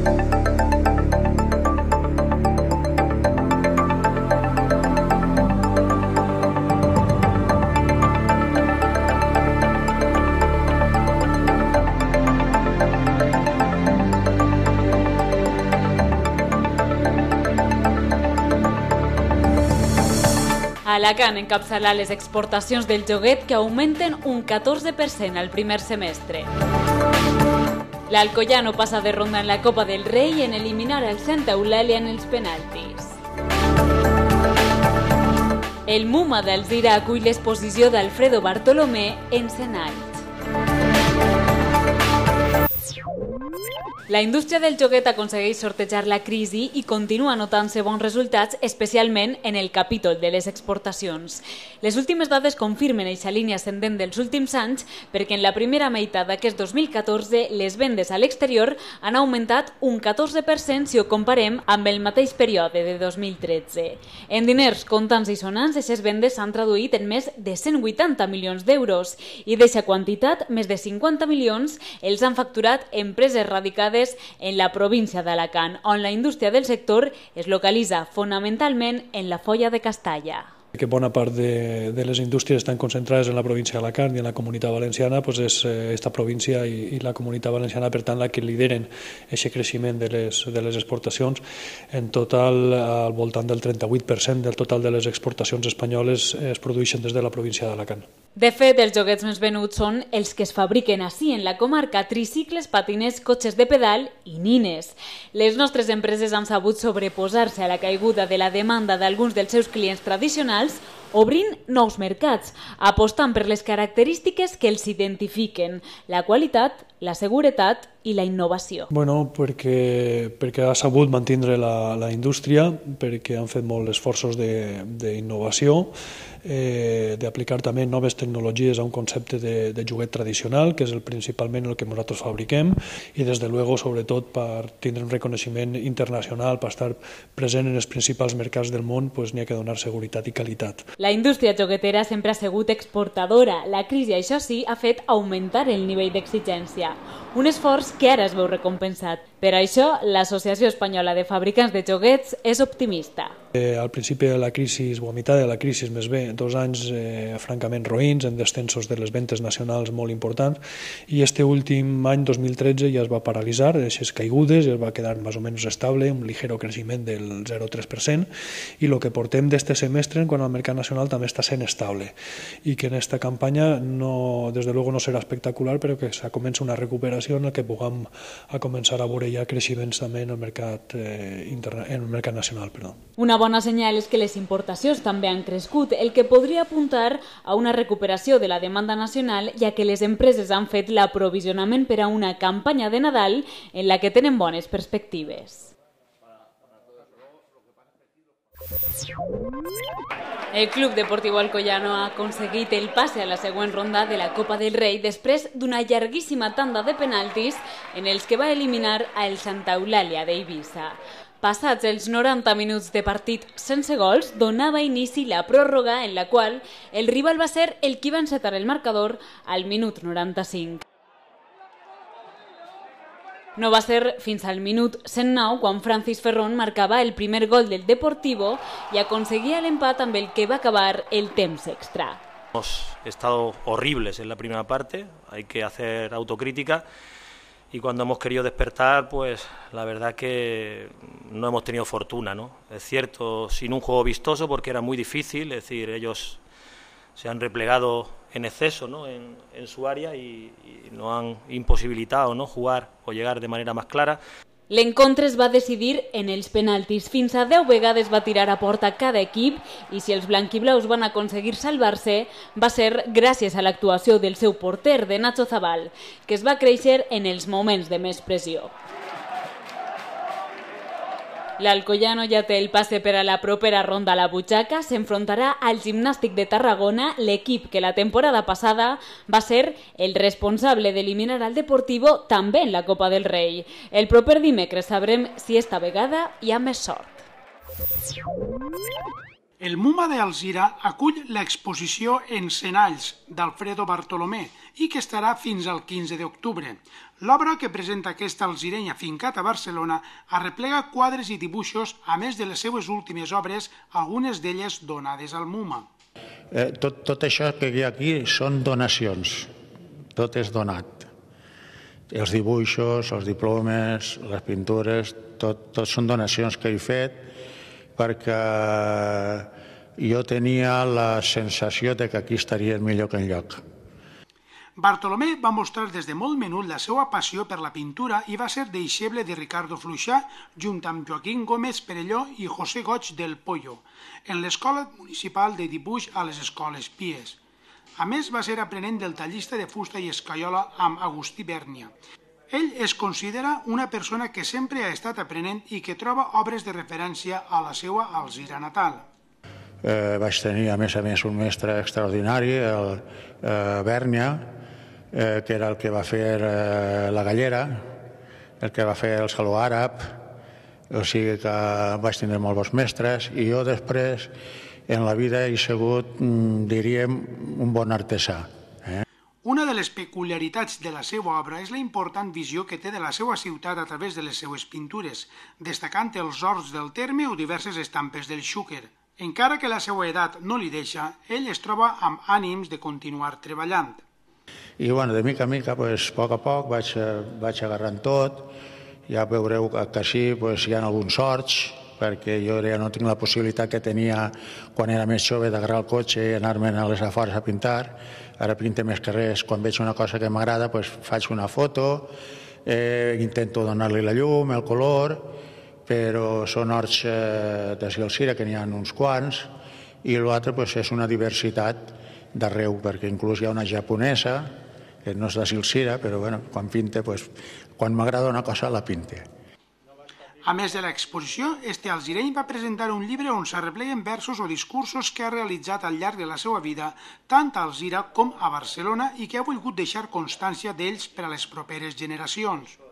Alacant encapçala les exportacions del joguet que augmenten un 14% al primer semestre. L'Alcoyano passa de ronda en la Copa del Rei en eliminar el Santa Eulàlia en els penaltis. El Muma d'Alzira acull l'exposició d'Alfredo Bartolomé en Senalls. La indústria del joguet aconsegueix sortejar la crisi i continua notant-se bons resultats, especialment en el capítol de les exportacions. Les últimes dades confirmen aquesta línia ascendent dels últims anys perquè en la primera meitat d'aquest 2014 les vendes a l'exterior han augmentat un 14% si ho comparem amb el mateix període de 2013. En diners comptants i sonants, aquestes vendes s'han traduït en més de 180 milions d'euros i d'aquesta quantitat, més de 50 milions els han facturat empreses radicades en la província d'Alacant, on la indústria del sector es localitza fonamentalment en la Foia de Castalla. Que bona part de les indústries estan concentrades en la província d'Alacant i en la Comunitat Valenciana, és esta província i la Comunitat Valenciana, per tant, la que lideren aquest creixement de les exportacions. En total, al voltant del 38% del total de les exportacions espanyoles es produeixen des de la província d'Alacant. De fet, els joguets més venuts són els que es fabriquen ací en la comarca: tricicles, patinets, cotxes de pedal i nines. Les nostres empreses han sabut sobreposar-se a la caiguda de la demanda d'alguns dels seus clients tradicionals, obrint nous mercats, apostant per les característiques que els identifiquen: la qualitat, la seguretat i la innovació. Perquè ha sabut mantindre la indústria, perquè han fet molts esforços d'innovació, d'aplicar també noves tecnologies a un concepte de joguet tradicional, que és principalment el que nosaltres fabriquem, i des de luego, sobretot, per tindre un reconeixement internacional, per estar present en els principals mercats del món, n'hi ha que donar seguretat i qualitat. La indústria joguetera sempre ha sigut exportadora. La crisi, això sí, ha fet augmentar el nivell d'exigència. Un esforç que ara es veu recompensat. Per això, l'Associació Espanyola de Fabricants de Joguets és optimista. Al principi de la crisi, o a meitat de la crisi més bé, 2 anys francament roïns, amb descensos de les ventes nacionals molt importants, i este últim any, 2013, ja es va paralitzar, aquestes caigudes, ja es va quedar més o menys estable, un ligero creixement del 0,3%, i el que portem d'este semestre quan el mercat nacional també està sent estable, i que en aquesta campanya, des de luego no serà espectacular, però que comença una recuperació en la que puguem començar a veure ja creixements també en el mercat nacional. Una bona senyal és que les importacions també han crescut, el que podria apuntar a una recuperació de la demanda nacional, ja que les empreses han fet l'aprovisionament per a una campanya de Nadal en la que tenen bones perspectives. El Club Deportiu Alcoyano ha aconseguit el passe a la següent ronda de la Copa del Rei després d'una llarguíssima tanda de penaltis en els que va eliminar a el Santa Eulàlia d'Eivissa. Passats els 90 minuts de partit sense gols, donava inici la pròrroga en la qual el rival va ser el qui va encetar el marcador al minut 95. No va ser fins al minut 109 quan Francis Ferrón marcava el primer gol del Deportivo i aconseguia l'empat amb el que va acabar el temps extra. Hemos estado horribles en la primera parte, hay que hacer autocrítica, y cuando hemos querido despertar, pues la verdad que no hemos tenido fortuna, ¿no? Es cierto, sin un juego vistoso porque era muy difícil, es decir, ellos se han replegado en exceso, ¿no?, en su área y nos han imposibilitado, ¿no?, jugar o llegar de manera más clara. L'encontre es va decidir en els penaltis. Fins a 10 vegades va tirar a porta cada equip i si els blanquiblaus van aconseguir salvar-se va ser gràcies a l'actuació del seu porter, de Nacho Zabal, que es va créixer en els moments de més pressió. L'Alcoyano ja té el passe per a la propera ronda a la butxaca. S'enfrontarà al Gimnàstic de Tarragona, l'equip que la temporada passada va ser el responsable d'eliminar al Deportivo també en la Copa del Rei. El proper dimecres sabrem si esta vegada hi ha més sort. El MUMA d'Alzira acull l'exposició Encenalls d'Alfredo Bartolomé i que estarà fins al 15 d'octubre. L'obra que presenta aquest alzireny afincat a Barcelona arreplega quadres i dibuixos, a més de les seues últimes obres, algunes d'elles donades al MUMA. Tot això que hi ha aquí són donacions, tot és donat. Els dibuixos, els diplomes, les pintures, tot són donacions que he fet perquè jo tenia la sensació de que aquí estarien millor que enlloc. Bartolomé va mostrar des de molt menut la seva passió per la pintura i va ser deixeble de Ricardo Fluixà junt amb Joaquín Gómez Perelló i José Goig del Pollo, en l'Escola Municipal de Dibuix a les Escoles Pies. A més, va ser aprenent del tallista de fusta i escaiola amb Agustí Bèrnia. Ell es considera una persona que sempre ha estat aprenent i que troba obres de referència a la seva Alzira natal. Vaig tenir, a més, un mestre extraordinari, el Bèrnia, que era el que va fer la Gallera, el que va fer el Saló Àrab, o sigui que vaig tenir molt bons mestres, i jo després, en la vida, he sigut, diríem, un bon artesà. Una de les peculiaritats de la seva obra és la important visió que té de la seva ciutat a través de les seues pintures, destacant els horts del terme o diverses estampes del Xúquer. Encara que la seva edat no li deixa, ell es troba amb ànims de continuar treballant. I de mica en mica, a poc vaig agarrant tot. Ja veureu que sí, hi ha alguns horts, perquè jo ja no tinc la possibilitat que tenia quan era més jove d'agarrar el cotxe i anar-me'n a les afores a pintar. Ara pinto més que res. Quan veig una cosa que m'agrada, faig una foto, intento donar-li la llum, el color, però són horts de Alzira, que n'hi ha uns quants, i l'altre és una diversitat d'arreu, perquè inclús hi ha una japonesa, que no és de Alzira, però quan pinta, quan m'agrada una cosa la pinte. A més de l'exposició, este alzireny va presentar un llibre on s'arrepleguen versos o discursos que ha realitzat al llarg de la seva vida, tant a Alzira com a Barcelona, i que ha volgut deixar constància d'ells per a les properes generacions.